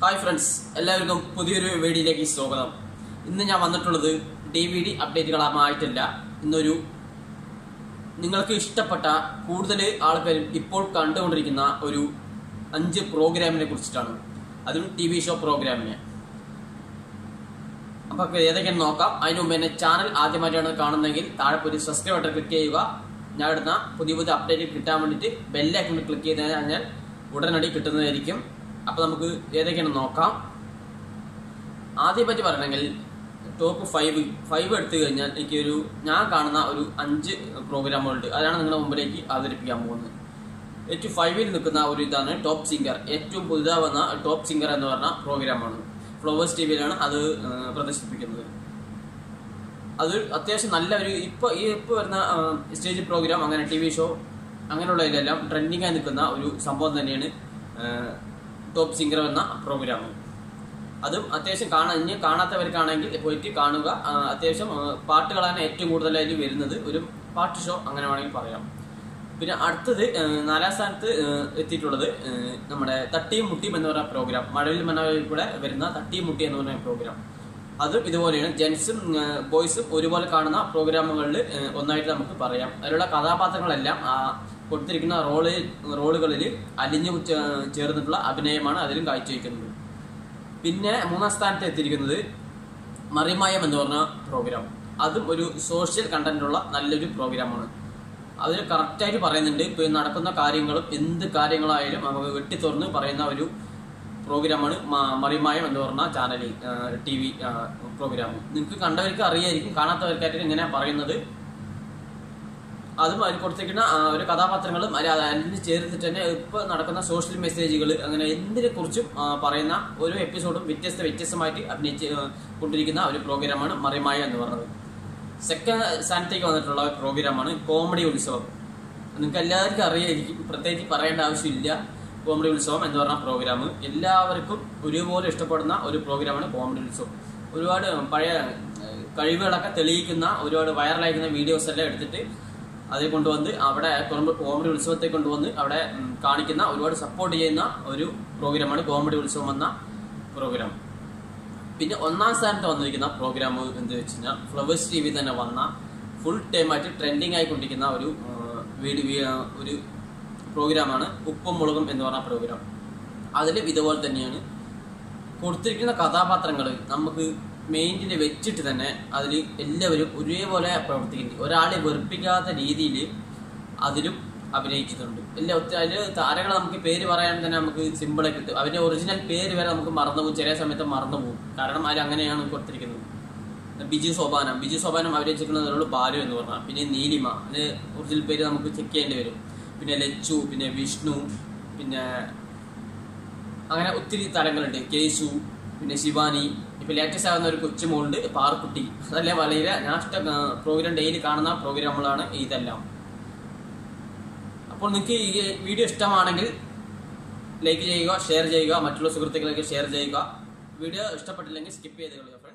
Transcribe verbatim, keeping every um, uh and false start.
Hi friends, എല്ലാവർക്കും പുതിയൊരു വീഡിയോയിലേക്ക് സ്വാഗതം. ഇന്ന് ഞാൻ വന്നിട്ടുള്ളത് ഡി വി ഡി അപ്ഡേറ്റുകളായിട്ടില്ല. ഇന്നൊരു നിങ്ങൾക്ക് ഇഷ്ടപ്പെട്ട കൂടുതൽ ആൾക്കാരും ഇപ്പോൾ കണ്ടുകൊണ്ടിരിക്കുന്ന ഒരു അഞ്ച് പ്രോഗ്രാമിനെ കുറിച്ചിട്ടാണ്. അതും ടി വി ഷോ പ്രോഗ്രാമിനെ. അപ്പോൾ ഏതൊക്കെയാണ് നോക്കാം. അതിന് മുമ്പ് എന്നെ ചാനൽ ആദ്യമായിട്ടാണ് കാണുന്നതെങ്കിൽ താഴെ ഒരു സബ്സ്ക്രൈബ് ബട്ടൺ ക്ലിക്ക് ചെയ്യുക. ഞാൻ ഇടുന്ന പുതിയ പുതിയ അപ്ഡേറ്റ് കിട്ടാൻ വേണ്ടിയിട്ട് ബെല്ലൈക്കൺ ക്ലിക്ക് ചെയ്ത് കഴിഞ്ഞാൽ ഉടനടി കിട്ടുന്നതായിരിക്കും. അപ്പോൾ നമുക്ക് ഏതൊക്കെയാണ് നോക്കാം. ആദ്യം പറ്റി പറയണമെങ്കിൽ ടോപ്പ് ഫൈവ് ഫൈവ് എടുത്തു കഴിഞ്ഞാൽ എനിക്കൊരു ഞാൻ കാണുന്ന ഒരു അഞ്ച് പ്രോഗ്രാമുകളുണ്ട്. അതാണ് നിങ്ങളുടെ മുമ്പിലേക്ക് അവതരിപ്പിക്കാൻ പോകുന്നത്. ഏറ്റവും ഫൈവിൽ നിൽക്കുന്ന ഒരു ഇതാണ് ടോപ്പ് സിംഗർ. ഏറ്റവും പുതുതായി വന്ന ടോപ്പ് സിംഗർ എന്ന് പറഞ്ഞ പ്രോഗ്രാമാണ്. ഫ്ലവേഴ്സ് ടി വിയിലാണ് അത് പ്രദർശിപ്പിക്കുന്നത്. അത് അത്യാവശ്യം നല്ല ഒരു ഇപ്പോൾ ഈ ഇപ്പോൾ വരുന്ന സ്റ്റേജ് പ്രോഗ്രാം, അങ്ങനെ ടി വി ഷോ അങ്ങനെയുള്ളതിലെല്ലാം ട്രെൻഡിങ്ങായി നിൽക്കുന്ന ഒരു സംഭവം തന്നെയാണ് ടോപ്പ് സിംഗർ എന്ന പ്രോഗ്രാം. അതും അത്യാവശ്യം കാണാൻ ഇനി കാണാത്തവർക്കാണെങ്കിൽ പോയിട്ട് കാണുക. അത്യാവശ്യം പാട്ടുകളാണ് ഏറ്റവും കൂടുതലായിട്ട് വരുന്നത്. ഒരു പാട്ട് ഷോ അങ്ങനെ വേണമെങ്കിൽ പറയാം. പിന്നെ അടുത്തത് നാലാം സ്ഥാനത്ത് എത്തിയിട്ടുള്ളത് നമ്മുടെ തട്ടിയും മുട്ടിയും എന്ന് പറയുന്ന പ്രോഗ്രാം. മഴവിൽ മനോരമയിൽ കൂടെ വരുന്ന തട്ടിയും മുട്ടി എന്ന് പറയുന്ന പ്രോഗ്രാം. അതും ഇതുപോലെയാണ്. ജെൻസും ബോയ്സും ഒരുപോലെ കാണുന്ന പ്രോഗ്രാമുകളിൽ ഒന്നായിട്ട് നമുക്ക് പറയാം. അതിലുള്ള കഥാപാത്രങ്ങളെല്ലാം കൊടുത്തിരിക്കുന്ന റോള് റോളുകളിൽ അലിഞ്ഞു ചേർന്നിട്ടുള്ള അഭിനയമാണ് അതിലും കാഴ്ചവെക്കുന്നത്. പിന്നെ മൂന്നാം സ്ഥാനത്ത് എത്തിയിരിക്കുന്നത് മറിമായം എന്ന് പറഞ്ഞ പ്രോഗ്രാം. അതും ഒരു സോഷ്യൽ കണ്ടന്റുള്ള നല്ലൊരു പ്രോഗ്രാമാണ്. അതിൽ കറക്റ്റായിട്ട് പറയുന്നുണ്ട്. ഇപ്പോൾ നടക്കുന്ന കാര്യങ്ങളും എന്ത് കാര്യങ്ങളായാലും നമുക്ക് വെട്ടിത്തുറന്ന് പറയുന്ന ഒരു പ്രോഗ്രാമാണ് മറിമായം എന്ന് പറഞ്ഞ ചാനലിൽ ടി വി പ്രോഗ്രാം. നിങ്ങൾക്ക് കണ്ടവർക്ക് അറിയായിരിക്കും, കാണാത്തവർക്കായിട്ട് ഇങ്ങനെ പറയുന്നത്. അതും അതിൽ കൊടുത്തിരിക്കുന്ന ഒരു കഥാപാത്രങ്ങളും അതിന് ചേർത്തിട്ട് തന്നെ ഇപ്പോൾ നടക്കുന്ന സോഷ്യൽ മെസ്സേജുകൾ അങ്ങനെ എന്തിനെ കുറിച്ചും പറയുന്ന ഓരോ എപ്പിസോഡും വ്യത്യസ്ത വ്യത്യസ്തമായിട്ട് അഭിനയിച്ച് കൊണ്ടിരിക്കുന്ന ഒരു പ്രോഗ്രാമാണ് മറിമായ എന്ന് പറയുന്നത്. സെക്കൻഡ് സ്ഥാനത്തേക്ക് വന്നിട്ടുള്ള പ്രോഗ്രാമാണ് കോമഡി ഉത്സവം. നിങ്ങൾക്ക് എല്ലാവർക്കും അറിയായിരിക്കും, പ്രത്യേകിച്ച് പറയേണ്ട ആവശ്യമില്ല. കോമഡി ഉത്സവം എന്ന് പറഞ്ഞ പ്രോഗ്രാം എല്ലാവർക്കും ഒരുപോലെ ഇഷ്ടപ്പെടുന്ന ഒരു പ്രോഗ്രാമാണ് കോമഡി ഉത്സവം. ഒരുപാട് പഴയ കഴിവുകളൊക്കെ തെളിയിക്കുന്ന ഒരുപാട് വൈറലായിരിക്കുന്ന വീഡിയോസ് എല്ലാം എടുത്തിട്ട് അതിൽ കൊണ്ടുവന്ന് അവിടെ കോമഡി ഉത്സവത്തെ കൊണ്ടുവന്ന് അവിടെ കാണിക്കുന്ന ഒരുപാട് സപ്പോർട്ട് ചെയ്യുന്ന ഒരു പ്രോഗ്രാമാണ് കോമഡി ഉത്സവം എന്ന പ്രോഗ്രാം. പിന്നെ ഒന്നാം സ്ഥാനത്ത് വന്നിരിക്കുന്ന പ്രോഗ്രാം എന്ത് വെച്ച് കഴിഞ്ഞാൽ ഫ്ലവേഴ്സ് ടി വി തന്നെ വന്ന ഫുൾ ടൈം ആയിട്ട് ട്രെൻഡിങ് ആയിക്കൊണ്ടിരിക്കുന്ന ഒരു വീഡിയോ ഒരു പ്രോഗ്രാമാണ് ഉപ്പും മുളകും എന്ന് പറഞ്ഞ പ്രോഗ്രാം. അതിലും ഇതുപോലെ തന്നെയാണ് കൊടുത്തിരിക്കുന്ന കഥാപാത്രങ്ങൾ നമുക്ക് മെയിനിൽ വെച്ചിട്ട് തന്നെ അതിൽ എല്ലാവരും ഒരേപോലെ പ്രവർത്തിക്കുന്നുണ്ട്. ഒരാളെ വെറുപ്പിക്കാത്ത രീതിയിൽ അതിലും അഭിനയിച്ചിട്ടുണ്ട്. എല്ലാ അതിൽ താരങ്ങൾ നമുക്ക് പേര് പറയാൻ തന്നെ നമുക്ക് സിമ്പിളായി കിട്ടും. അവരുടെ ഒറിജിനൽ പേര് വരെ നമുക്ക് മറന്നുപോകും, ചില സമയത്ത് മറന്നുപോകും. കാരണം അതിൽ അങ്ങനെയാണ് കൊടുത്തിരിക്കുന്നത്. ബിജു സോപാനം ബിജു സോപാനം അഭിനയിച്ചിരിക്കുന്നതിനോട് ബാലു എന്ന് പറഞ്ഞാൽ, പിന്നെ നീലിമ, അതിന് ഒറിജിനൽ പേര് നമുക്ക് ചെക്ക് ചെയ്യേണ്ടി വരും. പിന്നെ ലച്ചു, പിന്നെ വിഷ്ണു, പിന്നെ അങ്ങനെ ഒത്തിരി താരങ്ങളുണ്ട്. കേശു, പിന്നെ ശിവാനി, ഇപ്പൊ ലേറ്റസ്റ്റ് ആകുന്ന ഒരു കൊച്ചുമോളുണ്ട് പാർക്കുട്ടി. അതല്ലേ വളരെ നാഷ്ട പ്രോഗ്രാം ഡെയിലി കാണുന്ന പ്രോഗ്രാമുകളാണ് ഇതെല്ലാം. അപ്പോൾ നിങ്ങൾക്ക് ഈ വീഡിയോ ഇഷ്ടമാണെങ്കിൽ ലൈക്ക് ചെയ്യുക, ഷെയർ ചെയ്യുക, മറ്റുള്ള സുഹൃത്തുക്കളൊക്കെ ഷെയർ ചെയ്യുക. വീഡിയോ ഇഷ്ടപ്പെട്ടില്ലെങ്കിൽ സ്കിപ്പ് ചെയ്ത് കളയുക.